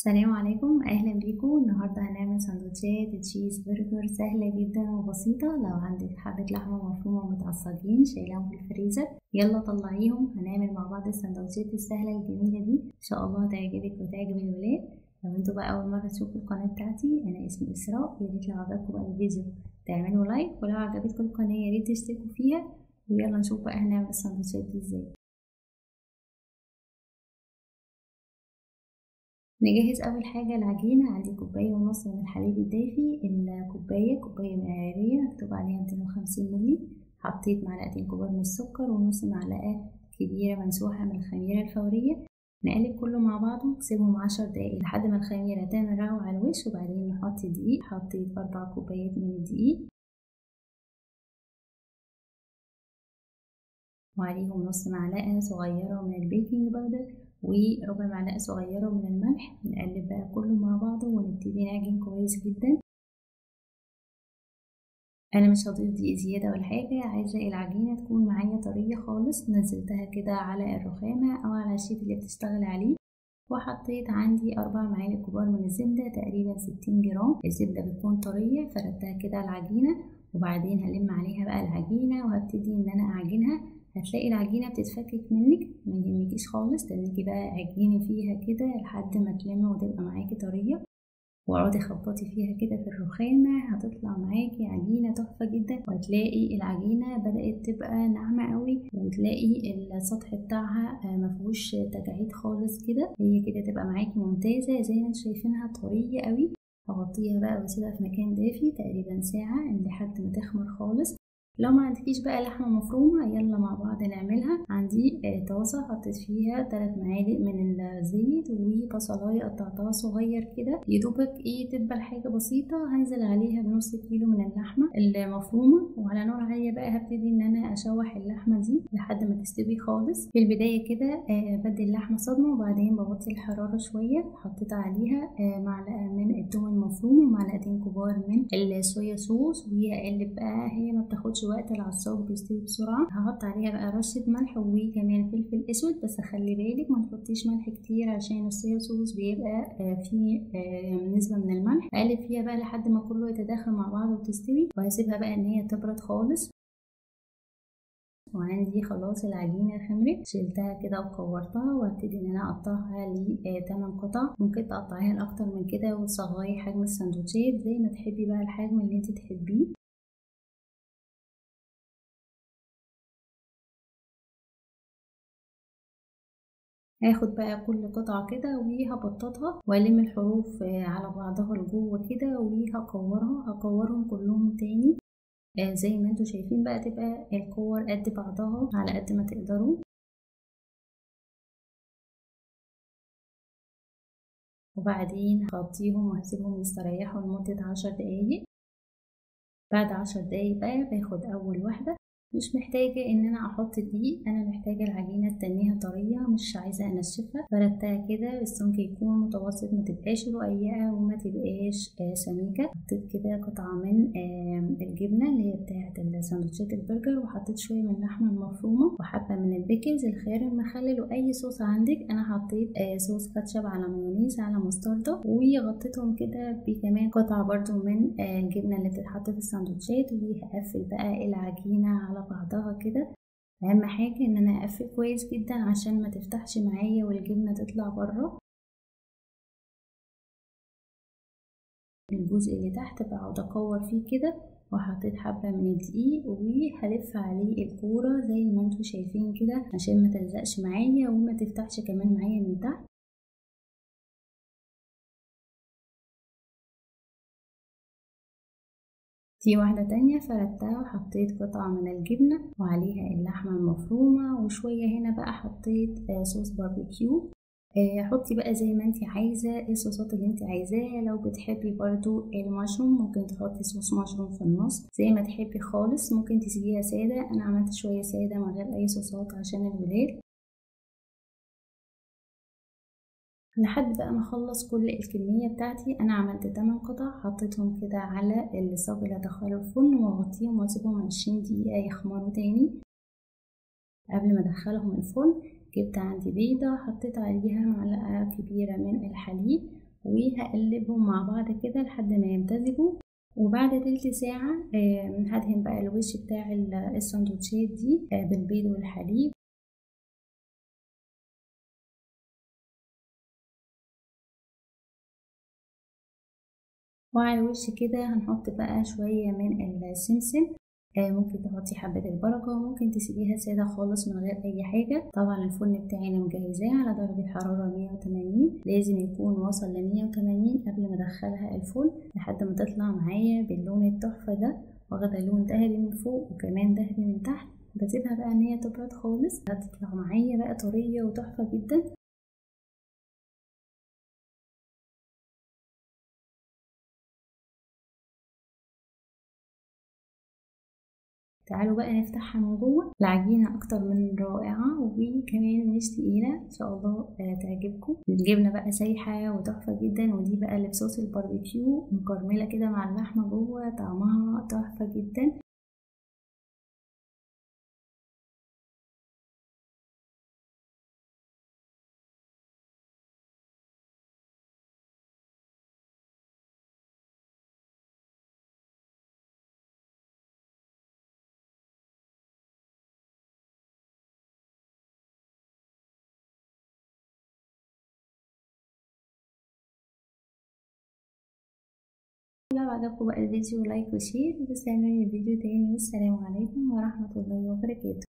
السلام عليكم، اهلا بيكم. النهارده هنعمل سندوتشات تشيز برجر سهله جدا وبسيطه. لو عندك حبه لحمه مفرومه متعصجين شايلاهم في الفريزر يلا طلعيهم. هنعمل مع بعض السندوتشات السهله الجميله دي، ان شاء الله تعجبك وتعجب الولاد. لو انتوا بقى اول مره تشوفوا القناه بتاعتي، انا اسمي اسراء. يا ريت لو عجبكم بقى الفيديو تعملوا لايك، ولو عجبتكم القناه يا ريت تشتركوا فيها. ويلا نشوف بقى هنعمل السندوتشات دي ازاي. نجهز اول حاجه العجينه. عندي كوبايه ونص من الحليب الدافي. كوبايه معياريه مكتوب عليها 250 مللي. حطيت معلقتين كبار من السكر ونص معلقه كبيره منسوحه من الخميره الفوريه. نقلب كله مع بعضه، نسيبهم 10 دقايق لحد ما الخميره تعمل رغوه على الوش، وبعدين نحط دقيق. حطيت 4 كوبايات من الدقيق وعليهم نص معلقة صغيرة من البيكنج باودر وربع معلقة صغيرة من الملح. نقلب بقى كله مع بعضه ونبتدي نعجن كويس جدا. انا مش هضيف دقيق زيادة ولا حاجة، عايزة العجينة تكون معايا طرية خالص. نزلتها كده على الرخامة او على الشيت اللي بتشتغل عليه، وحطيت عندي 4 معالق كبار من الزبدة، تقريبا 60 جرام. الزبدة بتكون طرية، فردتها كده على العجينة، وبعدين هلم عليها بقى العجينة وهبتدي ان انا اعجنها. هتلاقي العجينة بتتفكك منك، ما يهمكيش خالص، تنيكي بقى عجيني فيها كده لحد ما تلم وتبقى معاكي طرية، واقعدي خبطي فيها كده في الرخامة. هتطلع معاكي عجينة تحفة جدا، وهتلاقي العجينة بدأت تبقى ناعمة قوي، وتلاقي السطح بتاعها مفيهوش تجاعيد خالص كده. هي كده تبقى معاكي ممتازة زي ما انتوا شايفينها، طرية قوي. هغطيها بقى واسيبها في مكان دافي تقريبا ساعة لحد ما تخمر خالص. لو ما عندكيش بقى لحمة مفرومة يلا مع بعض نعملها. عندي طاسة حطيت فيها 3 معالق من الزيت وبصلاية قطعتها صغير كده، يدوبك تبقى الحاجة بسيطة. هنزل عليها بنص كيلو من اللحمة المفرومة، وعلى نار عالية بقى هبتدي ان انا اشوح اللحمة دي لحد ما تستوي خالص. في البداية كده بدي اللحمة صدمة، وبعدين بوطي الحرارة شوية. حطيت عليها معلقة من الثوم المفروم ومعلقتين كبار من الصويا صوص، وهقلب بقى. هي ما بتاخدش وقت، العصاج بيستوي بسرعة. هحط عليها بقى رشة ملح وكمان فلفل اسود، بس خلي بالك ما تحطيش ملح كتير عشان الصويا صوص بيبقى فيه نسبة من الملح. اقلب فيها بقى لحد ما كله يتداخل مع بعض وتستوي، وهسيبها بقى ان هي تبرد خالص. وعندي خلاص العجينة خمرت، شلتها كده وكورتها، وهبتدي ان انا اقطعها ل 8 قطع. ممكن تقطعيها لاكتر من كده وتصغري حجم السندوتشات زي ما تحبي بقى، الحجم اللي انت تحبيه. هاخد بقى كل قطعة كده وهبططها والم الحروف على بعضها لجوه كده، هكورهم كلهم تاني زي ما انتوا شايفين بقى. تبقى الكور قد بعضها على قد ما تقدروا. وبعدين هغطيهم وهسيبهم يستريحوا لمدة 10 دقايق. بعد 10 دقايق بقى باخد اول واحدة. مش محتاجة ان انا احط دقيق، انا محتاجة العجينة تنيها طرية، مش عايزة انشفها. فردتها كده، السمك يكون متوسط، ما تبقاش رقيقة وما تبقاش سميكة. حطيت كده قطعة من الجبنة اللي هي بتاعة سندوتشات البرجر، وحطيت شوية من اللحمة المفرومة وحبة من البيكلز، الخيار المخلل، واي صوص عندك. انا حطيت صوص كاتشب على مايونيز على مستردة، وغطيتهم كده بكمان قطعة برضو من الجبنة اللي بتتحط في السندوتشات. وهقفل بقى العجينة على بعضها كده. اهم حاجة ان انا اقفل كويس جدا عشان ما تفتحش معايا والجبنة تطلع بره. الجزء اللي تحت بقعد اكور فيه كده، وحطيت حبة من الدقيق وهلف عليه الكورة زي ما انتوا شايفين كده عشان ما تلزقش معايا وما تفتحش كمان معايا من تحت. في واحدة تانية فردتها وحطيت قطعة من الجبنة وعليها اللحمة المفرومة، وشوية هنا بقى حطيت صوص باربيكيو. حطي بقى زي ما انتي عايزة الصوصات اللي انتي عايزاها. لو بتحبي برضو المشروم ممكن تحطي صوص مشروم في النص زي ما تحبي خالص. ممكن تسيبيها سادة، انا عملت شوية سادة من غير اي صوصات عشان الولاد. لحد بقى ما اخلص كل الكمية بتاعتي. انا عملت 8 قطع، حطيتهم كده على الصاج اللي هدخله الفرن، واغطيهم واسيبهم 20 دقيقة يخمروا تاني. قبل ما ادخلهم الفرن جبت عندي بيضة، حطيت عليها معلقة كبيرة من الحليب وهقلبهم مع بعض كده لحد ما يمتزجوا. وبعد تلت ساعة هدهن بقى الوش بتاع السندوتشات دي بالبيض والحليب. وعلى الوش كده هنحط بقى شوية من السمسم، ممكن تحطي حبة البركة، وممكن تسيبيها سادة خالص من غير أي حاجة. طبعا الفرن بتاعي أنا مجهزاه على درجة حرارة 180، لازم يكون وصل ل180 قبل ما أدخلها الفرن لحد ما تطلع معايا باللون التحفة ده، واخدة لون دهبي من فوق وكمان دهبي من تحت. بسيبها بقى إن هي تبرد خالص، هتطلع معايا بقى طرية وتحفة جدا. تعالوا بقى نفتحها من جوه. العجينة اكتر من رائعة وكمان مش تقيلة، ان شاء الله تعجبكم. الجبنة بقى سايحة وتحفة جدا، ودي بقى اللي بصوص الباربيكيو مكرملة كده مع اللحمة جوه، طعمها تحفة جدا. لو عجبكم بقى الفيديو لايك وشير، وتستنوني الفيديو تاني، والسلام عليكم ورحمة الله وبركاته.